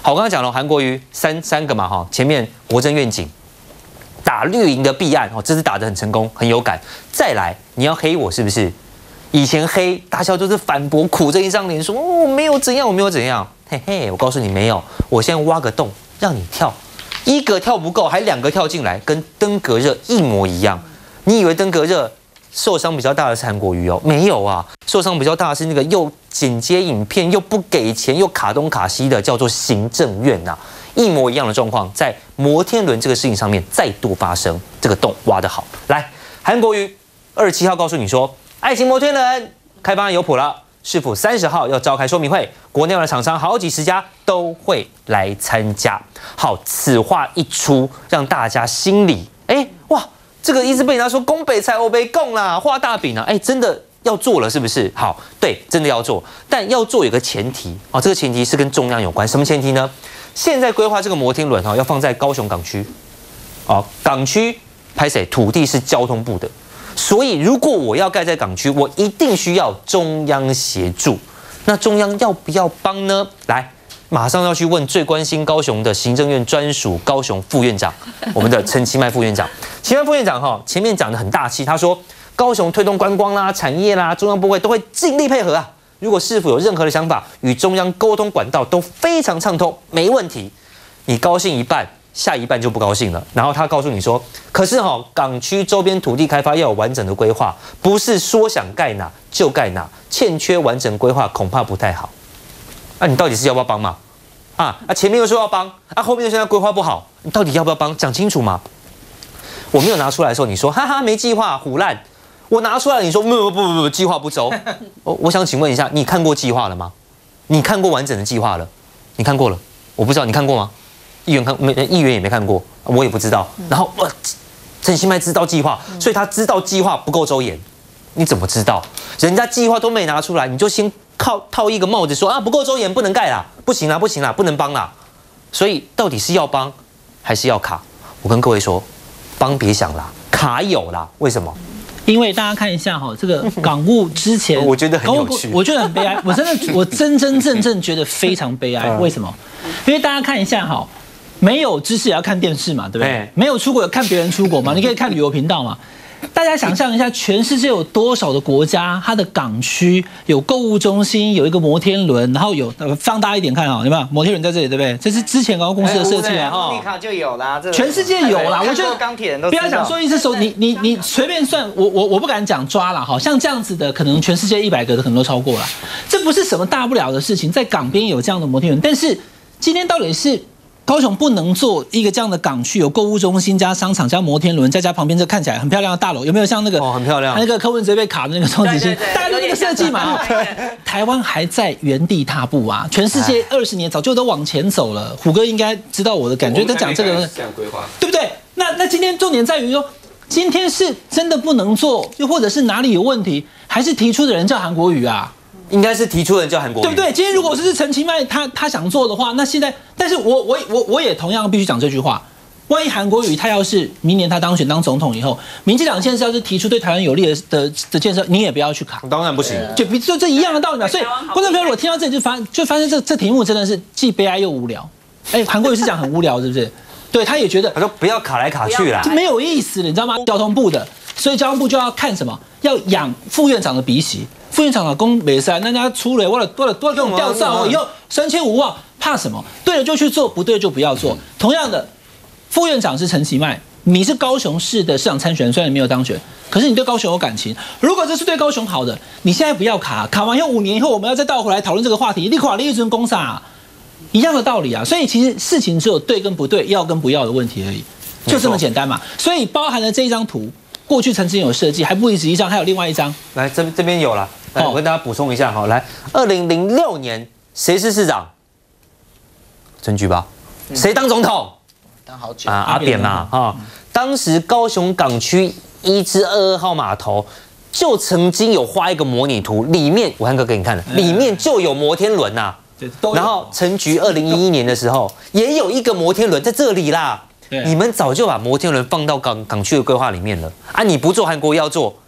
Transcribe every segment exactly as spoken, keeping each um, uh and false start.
好，我刚刚讲了韩国瑜三三个嘛哈，前面国政愿景。 打绿营的弊案哦，这次打得很成功，很有感。再来，你要黑我是不是？以前黑大家都是反驳，苦着一张脸说哦，我没有怎样，我没有怎样。嘿嘿，我告诉你没有，我现在挖个洞让你跳，一个跳不够，还两个跳进来，跟登革热一模一样。你以为登革热受伤比较大的是韩国瑜哦？没有啊，受伤比较大的是那个又剪接影片又不给钱又卡东卡西的，叫做行政院呐、啊。 一模一样的状况，在摩天轮这个事情上面再度发生，这个洞挖得好。来，韩国瑜二十七号告诉你说，爱情摩天轮开发案有谱了，市府三十号要召开说明会，国内外的厂商好几十家都会来参加。好，此话一出，让大家心里，哎哇，这个一直被人家说宫北菜欧北共啦，画大饼啊，哎，真的要做了是不是？好，对，真的要做，但要做有个前提哦，这个前提是跟中央有关，什么前提呢？ 现在规划这个摩天轮哈，要放在高雄港区，哦，港区拍谁土地是交通部的，所以如果我要盖在港区，我一定需要中央协助。那中央要不要帮呢？来，马上要去问最关心高雄的行政院专属高雄副院长，我们的陈其迈副院长。其迈副院长哈，前面讲得很大气，他说高雄推动观光啦、产业啦，中央部会都会尽力配合啊。 如果市府有任何的想法，与中央沟通管道都非常畅通，没问题。你高兴一半，下一半就不高兴了。然后他告诉你说，可是哈、哦，港区周边土地开发要有完整的规划，不是说想盖哪就盖哪，欠缺完整规划恐怕不太好。啊，你到底是要不要帮嘛？啊啊，前面又说要帮，啊后面又现在规划不好，你到底要不要帮？讲清楚嘛。我没有拿出来的时候，你说哈哈没计划，唬烂。 我拿出来，你说不不不不不，计划不周。我我想请问一下，你看过计划了吗？你看过完整的计划了？你看过了？我不知道你看过吗？议员看没？议员也没看过，我也不知道。然后呃，陈其迈知道计划，所以他知道计划不够周延。你怎么知道？人家计划都没拿出来，你就先靠套一个帽子说啊不够周延，不能盖啦，不行啦，不行啦，不能帮啦。所以到底是要帮还是要卡？我跟各位说，帮别想啦，卡有啦。为什么？ 因为大家看一下哈，这个港务之前， 我觉得很有趣， 我觉得很悲哀，我真的我真真正正觉得非常悲哀。为什么？因为大家看一下哈，没有知识也要看电视嘛，对不对？没有出国看别人出国嘛，你可以看旅游频道嘛。大家想象一下，全世界有多少的国家，它的港区有购物中心，有一个摩天轮，然后有呃放大一点看啊，有没有摩天轮在这里，对不对？这是之前广告公司的设计啊， 哈，尼卡就有啦， 全世界有啦。我觉得钢铁人都不要讲说一只手，你你你随便算，我我我不敢讲抓了哈，像这样子的，可能全世界一百个的可能都超过了，这不是什么大不了的事情，在港边有这样的摩天轮，但是今天到底是？ 高雄不能做一个这样的港区，有购物中心加商场加摩天轮，再加旁边这看起来很漂亮的大楼，有没有像那个哦，很漂亮， 那个柯文哲被卡的那个双子星，大概就那个设计嘛。台湾还在原地踏步啊，全世界二十年早就都往前走了。虎哥应该知道我的感觉，他讲这个这样规划， 对不对？那那今天重点在于说，今天是真的不能做，又或者是哪里有问题，还是提出的人叫韩国瑜啊？ 应该是提出人叫韩国瑜， 对不对？今天如果是陈其迈他他想做的话，那现在，但是我我我我也同样必须讲这句话。万一韩国瑜他要是明年他当选当总统以后，民进党现在要是提出对台湾有利的的的建设，你也不要去卡， 当然不行， 就比就这一样的道理嘛。所以观众朋友，我听到这里就发就发现这这题目真的是既悲哀又无聊。哎，韩国瑜是讲很无聊，是不是？对，他也觉得他说不要卡来卡去啦， 没有意思了，你知道吗？交通部的，所以交通部就要看什么，要养副院长的鼻息。 副院长老公没事，那他出来，为了为了多给我们调查，以后三千五万，怕什么？对了就去做，不对就不要做。同样的，副院长是陈其迈，你是高雄市的市长参选，虽然你没有当选，可是你对高雄有感情。如果这是对高雄好的，你现在不要卡，卡完以后五年以后我们要再倒回来讨论这个话题，你垮了一尊公煞，一样的道理啊。所以其实事情只有对跟不对，要跟不要的问题而已，就这么简单嘛。所以包含了这一张图。 过去曾经有设计，还不止一张，还有另外一张。 来，这这边有了。来，我跟大家补充一下哈。来，二零零六年谁是市长？陈菊吧。谁当总统？ 当好久啊，阿扁嘛啊。当时高雄港区一至二二号码头就曾经有画一个模拟图，里面我汉哥给你看的，里面就有摩天轮呐。然后陈菊二零一一年的时候也有一个摩天轮在这里啦。 你们早就把摩天轮放到港港区的规划里面了啊！你不做，韩国要做，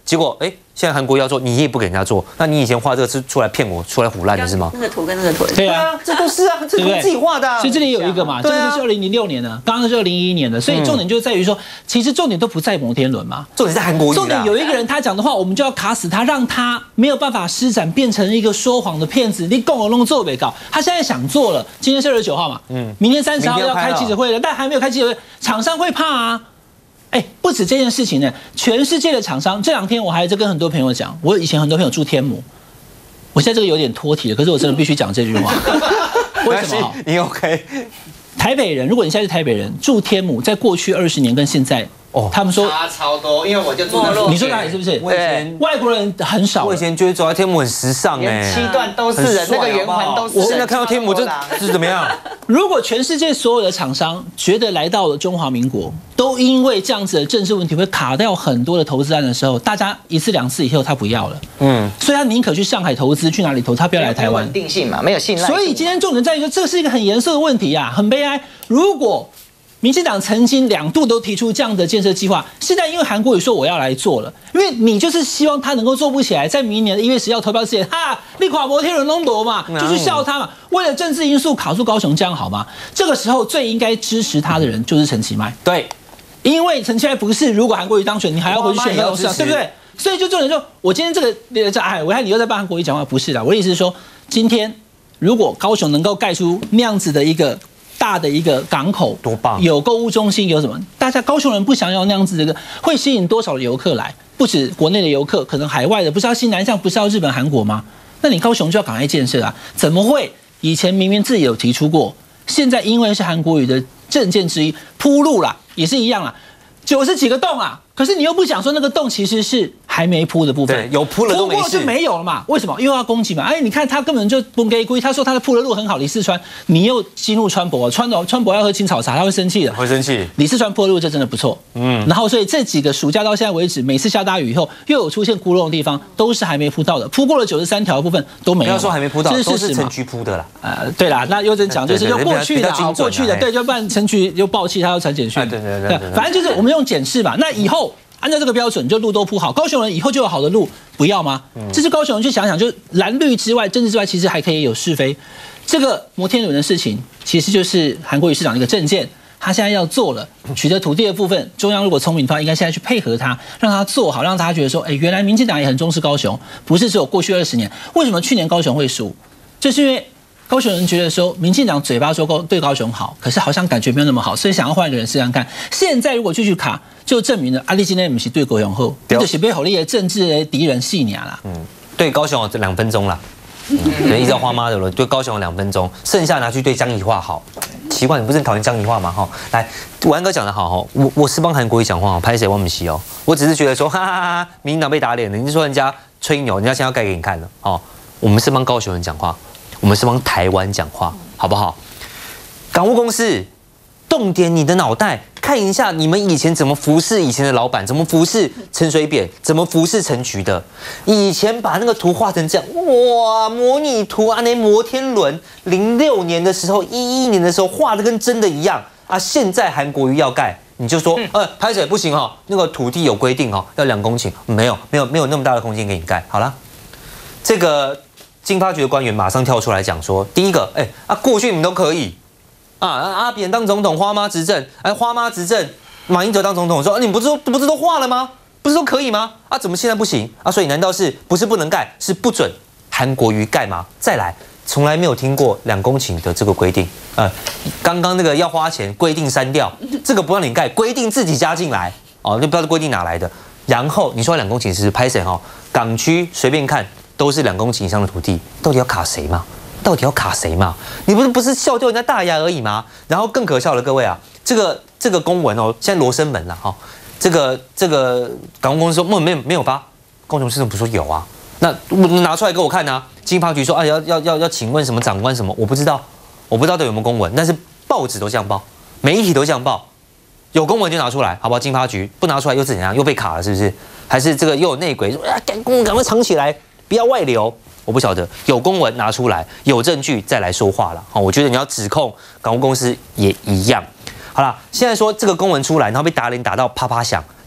结果哎，现在韩国要做，你也不给人家做，那你以前画这个是出来骗我，出来唬烂的是吗？ 那个图跟那个图， 对啊， 这都是啊，这都是自己画的、啊。 所以这里有一个嘛，这个是二零零六年的，刚刚是二零一一年的，所以重点就在于说，其实重点都不在摩天轮嘛， 重点在韩国瑜。 重点有一个人他讲的话，我们就要卡死他，让他没有办法施展，变成一个说谎的骗子。你共我弄做被告，他现在想做了，今天是二十九号嘛，嗯，明天三十号要开记者会了，但还没有开记者会，厂商会怕啊。哎，不止这件事情呢，全世界的厂商，这两天我还在跟很多朋友讲，我以前很多朋友住天母，我现在这个有点脱题了，可是我真的必须讲这句话。为什么？ 你 OK？ 台北人，如果你现在是台北人，住天母，在过去二十年跟现在，哦，他们说差超多，因为我就住那。 你说哪里是不是？ 我以前外国人很少。 我以前觉得走在天母很时尚哎， 七段都是人，那个圆环都是人。 我现在看到天母这是怎么样？ 如果全世界所有的厂商觉得来到了中华民国，都因为这样子的政治问题会卡掉很多的投资案的时候，大家一次两次以后他不要了，嗯，所以他宁可去上海投资，去哪里投，他不要来台湾。 稳定性嘛，没有信赖。 所以今天重点在于说，这是一个很严肃的问题啊，很悲哀。如果民进党曾经两度都提出这样的建设计划，现在因为韩国瑜说我要来做了，因为你就是希望他能够做不起来，在明年的一月十号投票之前，哈，立垮摩天轮龙夺嘛，就去笑他嘛。为了政治因素卡住高雄，这样好吗？这个时候最应该支持他的人就是陈其迈， 对， 因为陈其迈不是如果韩国瑜当选，你还要回去选高雄市长，对不对？所以就重点说，我今天这个这哎，我看你又在帮韩国瑜讲话，不是的，我的意思是说，今天如果高雄能够盖出那样子的一个大的一个港口， 多棒！ 有购物中心，有什么？大家高雄人不想要那样子的，会吸引多少的游客来？不止国内的游客，可能海外的，不是要新南向，不是要日本、韩国吗？那你高雄就要赶快建设啊！怎么会？以前明明自己有提出过，现在因为是韩国瑜的政见之一，铺路啦，也是一样啦，九十几个洞啊！可是你又不想说那个洞其实是还没铺的部分， 对，有铺了都没事， 铺过就没有了嘛？为什么？因为要攻击嘛？哎，你看他根本就不给故意，他说他的铺的路很好，李四川，你又激怒川博，川博川博要喝青草茶，他会生气的， 会生气。 李四川铺的路这真的不错，嗯，然后所以这几个暑假到现在为止，每次下大雨以后又有出现窟窿的地方，都是还没铺到的，铺过了九十三条的部分都没有。 不要说还没铺到， 这都是城区铺的啦。 呃，对啦，那又在讲就是就过去的好过去的，对，就不然城区又爆气，他要传简讯， 对对对， 反正就是我们用检视嘛，那以后。按照这个标准，就路都铺好，高雄人以后就有好的路，不要吗？这是高雄人去想想，就蓝绿之外，政治之外，其实还可以有是非。这个摩天轮的事情，其实就是韩国瑜市长的一个政见，他现在要做了，取得土地的部分，中央如果聪明的话，应该现在去配合他，让他做好，让大家觉得说，哎，原来民进党也很重视高雄，不是只有过去二十年。为什么去年高雄会输？就是因为高雄人觉得说，民进党嘴巴说高对高雄好，可是好像感觉没有那么好，所以想要换一个人试看看。现在如果继续卡，就证明了阿里今天不是对高雄好，就是被好利的政治的敌人戏娘啦。 嗯，对高雄有两分钟啦，对，依照花妈的了，对高雄有两分钟，剩下拿去对江宜桦好。奇怪，你不是很讨厌江宜桦吗？哈，来，文哥讲的好哈，我我是帮韩国瑜讲话，拍谁我不是哦，我只是觉得说，哈哈哈哈，民进党被打脸了，你是说人家吹牛，人家现在要盖给你看了哦，我们是帮高雄人讲话。我们是帮台湾讲话，好不好？港务公司，动点你的脑袋，看一下你们以前怎么服侍以前的老板，怎么服侍陈水扁，怎么服侍陈菊的。以前把那个图画成这样，哇，模拟图啊，那摩天轮，零六年的时候，一一年的时候画的跟真的一样啊。现在韩国瑜要盖，你就说，呃，拍水不行哈，那个土地有规定哈，要两公顷，没有，没有，没有那么大的空间给你盖。好了，这个。经发局的官员马上跳出来讲说：第一个，哎、欸、啊，过去你们都可以啊，阿扁当总统，花妈执政，哎，花妈执政，马英九当总统，说、啊、你不是都不是都画了吗？不是都可以吗？啊，怎么现在不行啊？所以难道是不是不能盖，是不准韩国瑜盖吗？再来，从来没有听过两公顷的这个规定，呃，刚刚那个要花钱规定删掉，这个不让你盖，规定自己加进来，哦，就不知道规定哪来的。然后你说两公顷是拍谁哈？港区随便看。都是两公顷以上的土地，到底要卡谁嘛？到底要卡谁嘛？你不是不是笑掉人家大牙而已吗？然后更可笑的各位啊，这个这个公文哦，现在罗生门了哈、哦，这个这个港务公司说没有没有发，高雄市政府说有啊，那拿出来给我看啊。经发局说啊要要要要请问什么长官什么，我不知道，我不知道都有没有公文，但是报纸都这样报，媒体都这样报，有公文就拿出来，好不好？经发局不拿出来又是怎样？又被卡了是不是？还是这个又有内鬼说啊，赶公文赶快藏起来。不要外流，我不晓得有公文拿出来，有证据再来说话了。好，我觉得你要指控港务公司也一样。好了，现在说这个公文出来，然后被打脸打到啪啪响，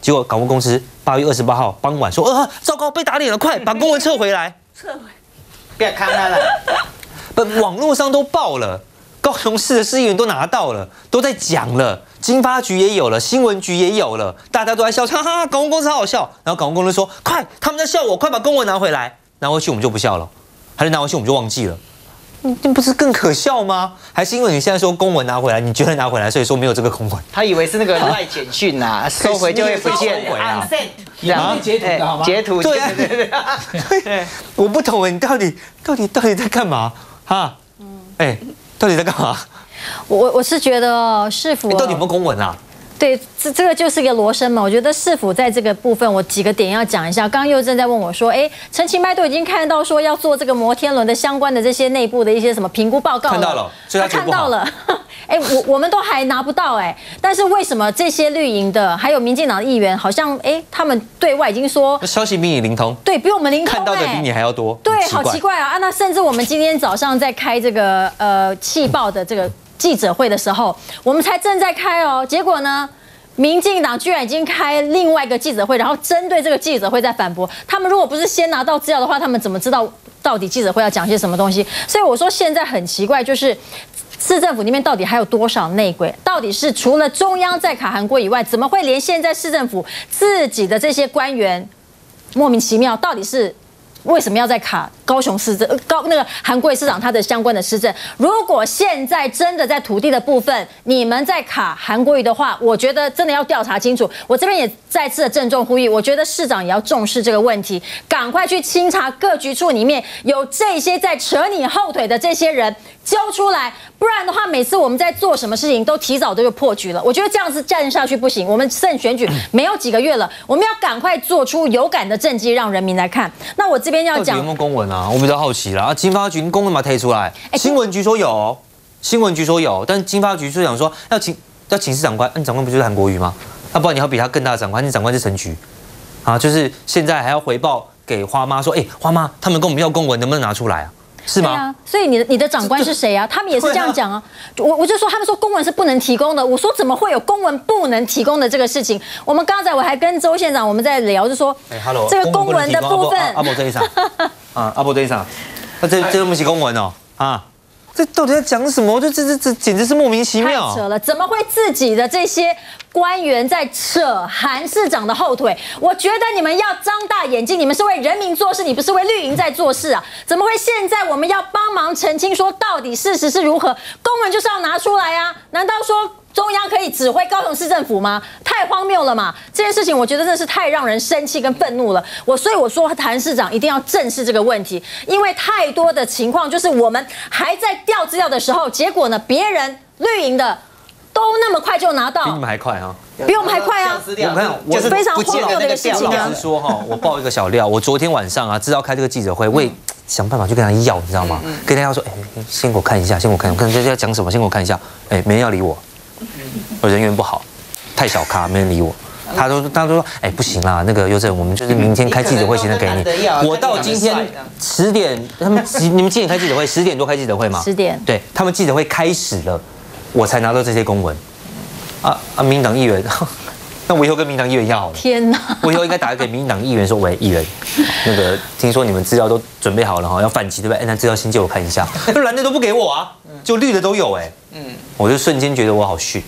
结果港务公司八月二十八号傍晚说，呃，糟糕，被打脸了，快把公文撤回来。 撤回，不要看他了。 不，网络上都爆了，高雄市的市议员都拿到了，都在讲了，经发局也有了，新闻局也有了，大家都在笑，哈哈，港务公司好好笑。然后港务公司说，快，他们在笑我，快把公文拿回来。拿回去我们就不笑了，还是拿回去我们就忘记了。那不是更可笑吗？还是因为你现在说公文拿回来，你觉得拿回来，所以说没有这个公文？ 他以为是那个赖简讯呐，收回就会不见啊， 也可以截图的好吗？ 截图， 对对对对，我不懂哎，你到底到底到底在干嘛？哈，哎，到底在干嘛？ 我我我是觉得市府你到底有没有公文啊？ 对，这这个就是一个罗生门。我觉得市府在这个部分，我几个点要讲一下。刚刚佑正在问我说，哎，陈其迈都已经看到说要做这个摩天轮的相关的这些内部的一些什么评估报告了， 看到了，所以他看到了。哎，我我们都还拿不到哎，但是为什么这些绿营的还有民进党的议员，好像哎他们对外已经说消息比你灵通， 对比我们灵通， 看到的比你还要多， 对，好奇怪啊啊！那甚至我们今天早上在开这个呃气报的这个记者会的时候，我们才正在开哦，结果呢？民进党居然已经开另外一个记者会，然后针对这个记者会在反驳。他们如果不是先拿到资料的话，他们怎么知道到底记者会要讲些什么东西？所以我说现在很奇怪，就是市政府里面到底还有多少内鬼？到底是除了中央在卡韩国以外，怎么会连现在市政府自己的这些官员莫名其妙？到底是为什么要在卡高雄市政高那个韩国瑜市长他的相关的施政？如果现在真的在土地的部分，你们在卡韩国瑜的话，我觉得真的要调查清楚。我这边也再次的郑重呼吁，我觉得市长也要重视这个问题，赶快去清查各局处里面有这些在扯你后腿的这些人揪出来，不然的话，每次我们在做什么事情都提早都就破局了。我觉得这样子站下去不行，我们剩选举没有几个月了，我们要赶快做出有感的政绩，让人民来看。那我这边要讲有没有公文啊？我比较好奇啦。啊，经发局公文把它推出来，新闻局说有，新闻局说有，但经发局就想说要请要请示长官，那长官不就是韩国瑜吗？要不然你要比他更大的长官，你长官是陈局，啊，就是现在还要回报给花妈说，哎，花妈他们跟我们要公文，能不能拿出来啊？是吗？ 对啊，所以你的你的长官是谁啊？他们也是这样讲啊。我我就说他们说公文是不能提供的，我说怎么会有公文不能提供的这个事情？我们刚才我还跟周县长我们在聊，就说， 哎 ，hello， 这个公文的部分， 阿伯这一场，啊，阿伯这一场，那这这不是公文哦，啊。这到底在讲什么？这这这这简直是莫名其妙， 太扯了！怎么会自己的这些官员在扯韩市长的后腿？我觉得你们要张大眼睛，你们是为人民做事，你不是为绿营在做事啊！怎么会现在我们要帮忙澄清说到底事实是如何？公文就是要拿出来啊！难道说中央可以指挥高雄市政府吗？太荒谬了嘛！这件事情我觉得真的是太让人生气跟愤怒了。我所以我说韩市长一定要正视这个问题，因为太多的情况就是我们还在调资料的时候，结果呢别人绿营的都那么快就拿到， 比你们还快啊！ 比我们还快啊！ 我看我就是非常荒谬的一个事情啊！ 老实说哈，我爆一个小料，我昨天晚上啊知道开这个记者会，我也想办法去跟他要，你知道吗？跟他要说，哎，先给我看一下，先给我看，我看这要讲什么，先给我看一下。哎，没人要理我。我人缘不好，太小咖，没人理我。他都他都说，哎，不行啦，那个佑正，我们就是明天开记者会，现在给你。我到今天十点，他们你们几点开记者会？十点多开记者会吗？ 十点。 对他们记者会开始了，我才拿到这些公文。啊啊，民进党议员，那我以后跟民进党议员要好了。 天哪！ 我以后应该打给民进党议员说，喂，议员，那个听说你们资料都准备好了哈，要反击对不对？哎，那资料先借我看一下。那蓝的都不给我啊，就绿的都有哎。嗯，我就瞬间觉得我好逊。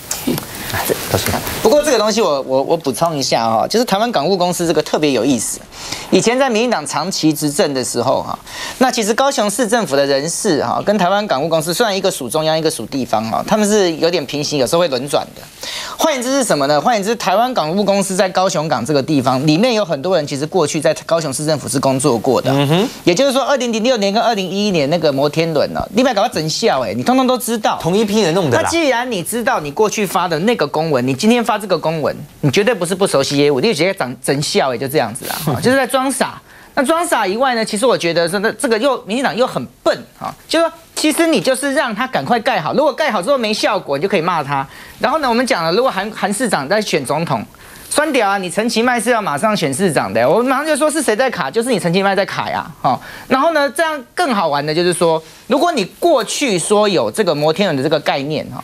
不过这个东西我我我补充一下哈，就是台湾港务公司这个特别有意思。以前在民进党长期执政的时候哈，那其实高雄市政府的人事哈，跟台湾港务公司虽然一个属中央，一个属地方哈，他们是有点平行，有时候会轮转的。换言之是什么呢？换言之，台湾港务公司在高雄港这个地方里面有很多人，其实过去在高雄市政府是工作过的。嗯哼，也就是说，二零零六年跟二零一一年那个摩天轮呢，你不要搞到整笑哎，你通通都知道， 同一批人弄的啦。 那既然你知道你过去发的那个公文，你今天发这个公文，你绝对不是不熟悉业务，你就直接长整笑哎，就这样子啦，就是在装傻。那装傻以外呢，其实我觉得这个这个又民进党又很笨啊，就是说其实你就是让他赶快盖好，如果盖好之后没效果，你就可以骂他。然后呢，我们讲了，如果韩韩市长在选总统，酸屌啊，你陈其迈是要马上选市长的，我马上就说是谁在卡，就是你陈其迈在卡呀，哈。然后呢，这样更好玩的就是说，如果你过去说有这个摩天轮的这个概念哈。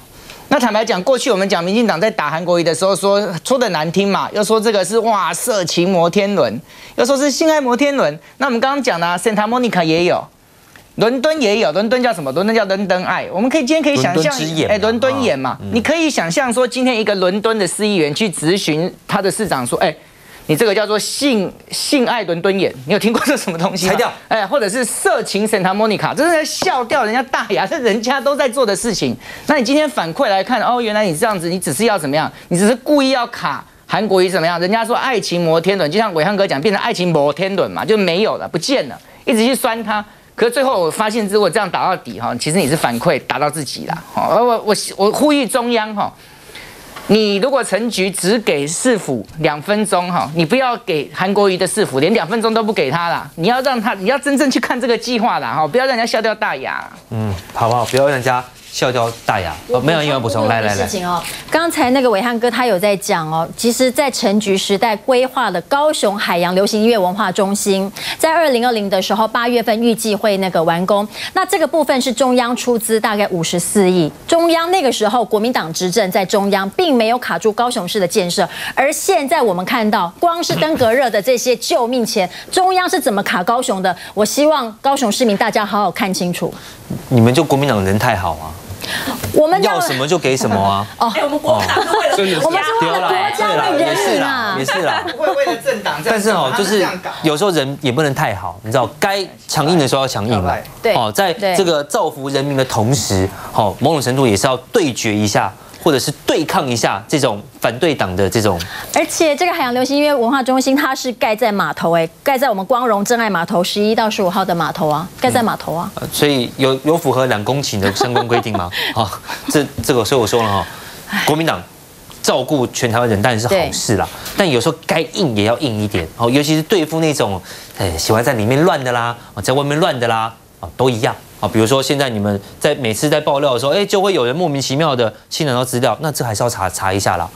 那坦白讲，过去我们讲民进党在打韩国瑜的时候说说的难听嘛，又说这个是哇色情摩天轮，又说是性爱摩天轮。那我们刚刚讲的、啊、Santa Monica 也有，伦敦也有，伦敦叫什么？伦敦叫伦敦爱。我们可以今天可以想象，哎，伦敦眼嘛，嗯、你可以想象说，今天一个伦敦的市议员去质询他的市长说，哎。你这个叫做性性爱伦敦眼，你有听过这什么东西吗？ 裁掉， 哎，或者是色情 Santa Monica， 这是在笑掉人家大牙，这人家都在做的事情。那你今天反馈来看，哦，原来你这样子，你只是要怎么样？你只是故意要卡韩国瑜怎么样？人家说爱情摩天轮，就像伟汉哥讲，变成爱情摩天轮嘛，就没有了，不见了，一直去酸他。可是最后我发现，如果这样打到底哈，其实你是反馈打到自己啦。而我我我呼吁中央哈。你如果陈局只给市府两分钟哈，你不要给韩国瑜的市府连两分钟都不给他啦，你要让他，你要真正去看这个计划啦哈，不要让人家笑掉大牙。 嗯，好不好？不要让人家笑掉大牙。哦，没有英文补充，来来来。 事情哦，刚才那个伟汉哥他有在讲哦，其实，在陈局时代规划了高雄海洋流行音乐文化中心，在二零二零的时候八月份预计会那个完工。那这个部分是中央出资大概五十四亿，中央那个时候国民党执政在中央，并没有卡住高雄市的建设。而现在我们看到，光是登革热的这些救命钱，中央是怎么卡高雄的？我希望高雄市民大家好好看清楚。 你们就国民党人太好啊！ 我们要什么就给什么啊！ 哦， 哎，我们国党是为了我们是为了国家为人民啊， 也是啦， 不会为了政党这样。 但是哦，就是有时候人也不能太好，你知道，该强硬的时候要强硬嘛。 对， 哦，在这个造福人民的同时，哦，某种程度也是要对决一下，或者是对抗一下这种反对党的这种。 而且这个海洋流行音乐文化中心，它是盖在码头，哎，盖在我们光荣真爱码头十一到十五号的码头啊，盖在码头啊。 嗯、所以有有符合两公顷的相关规定吗？啊，这这个，所以我说了哈，国民党照顾全台湾人当然是好事啦，但有时候该硬也要硬一点哦，尤其是对付那种哎喜欢在里面乱的啦，在外面乱的啦，啊都一样。啊，比如说现在你们在每次在爆料的时候，哎，就会有人莫名其妙的侵染到资料，那这还是要查查一下啦。